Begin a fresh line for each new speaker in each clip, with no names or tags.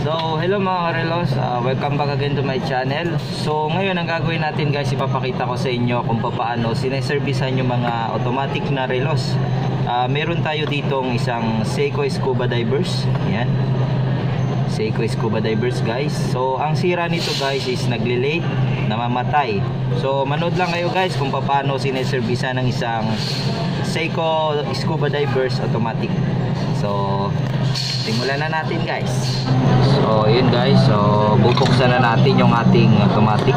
So, hello mga karelos, welcome back again to my channel. So, ngayon ang gagawin natin guys, ipapakita ko sa inyo kung paano sineservisan yung mga automatic na relos. Meron tayo ditong isang Seiko Scuba Divers. Yan, Seiko Scuba Divers guys. So, ang sira nito guys is nagle-late, namamatay. So, manood lang kayo guys kung paano sineservisan ng isang Seiko Scuba Divers automatic. So, simulan na natin guys. So yun guys, so bubuksan na natin yung ating automatic.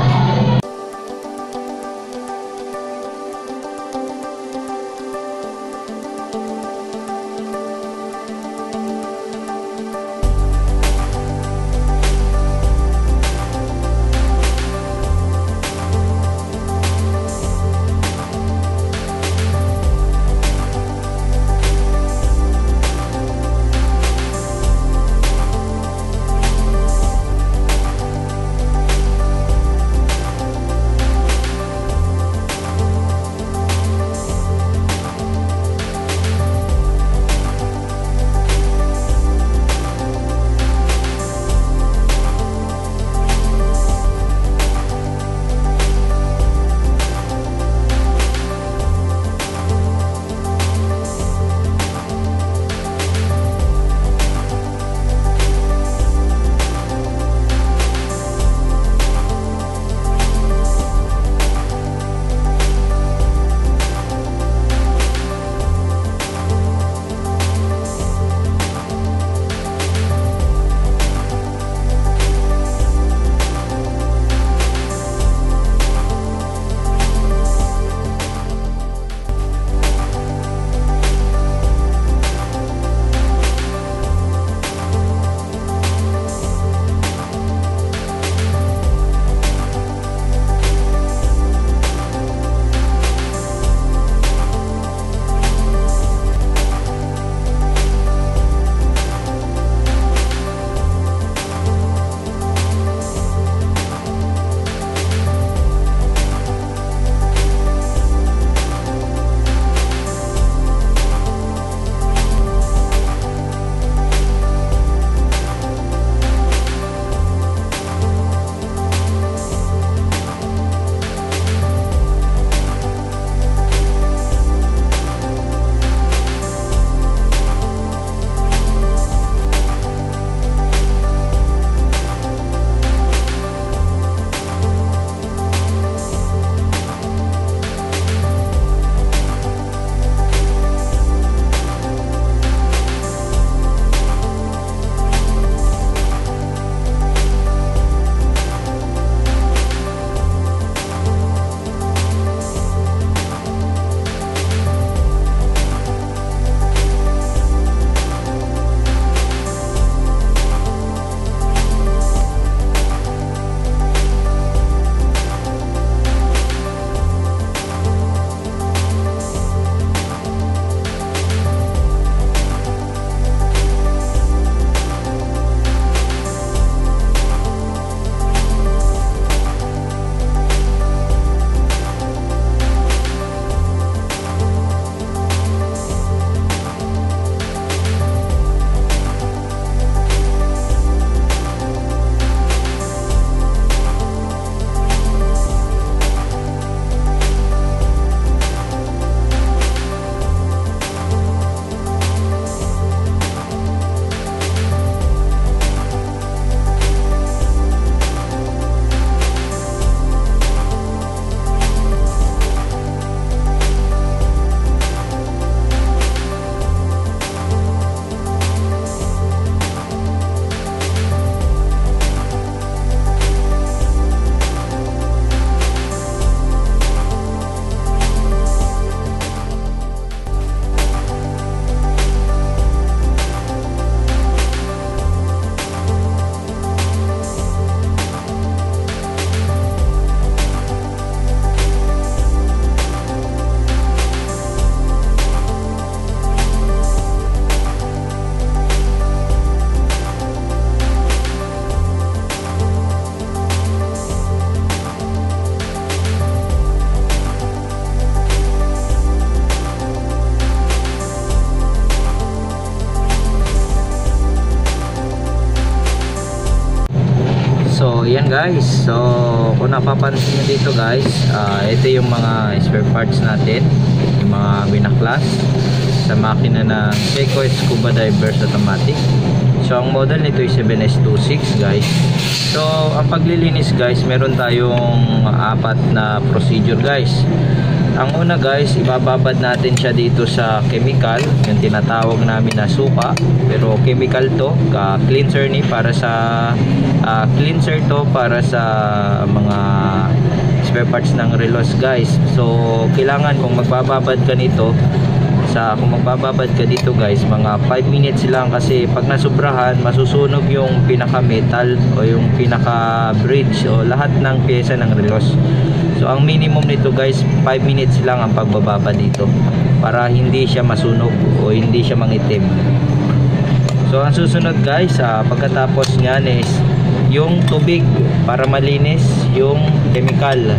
yan guys. So kung napapansin nyo dito guys, ito yung mga spare parts natin, yung mga binaklas sa makina ng Seiko Scuba Divers Automatic. So ang model nito ay 7S26 guys. So ang paglilinis guys, meron tayong apat na procedure guys. Ang una guys, ibababad natin siya dito sa chemical, yung tinatawag namin na suka, pero chemical to, cleanser ni para sa cleanser to para sa mga spare parts ng relos guys. So kailangan kung magbababad ka nito, kung magbababad ka dito guys, mga 5 minutes lang, kasi pag nasubrahan masusunog yung pinaka metal o yung pinaka bridge o lahat ng pyesa ng relos. So ang minimum nito guys, 5 minutes lang ang pagbababa dito para hindi siya masunog o hindi siya mangitim. So ang susunod guys, pagkatapos nyan is yung tubig para malinis yung chemical.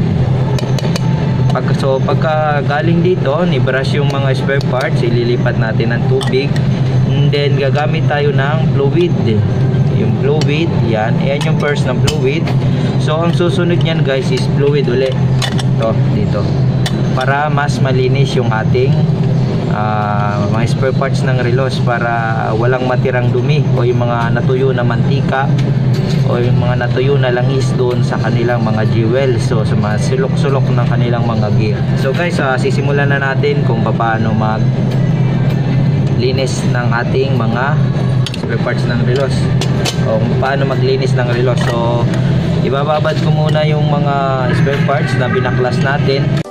Pagka galing dito, ni-brush yung mga spare parts, ililipat natin ng tubig, and then gagamit tayo ng fluid. Yung fluid, yan yung first ng fluid. So ang susunod niyan guys is fluid uli. Ito, dito. Para mas malinis yung ating mga spare parts ng relos, para walang matirang dumi o yung mga natuyo na mantika o yung mga natuyo na langis doon sa kanilang mga jewel. So sa mga sulok-sulok ng kanilang mga gear. So guys, sisimulan na natin kung paano mag linis ng ating mga spare parts ng relos o kung paano maglinis ng relos. So ibababad ko muna yung mga spare parts na binaklas natin.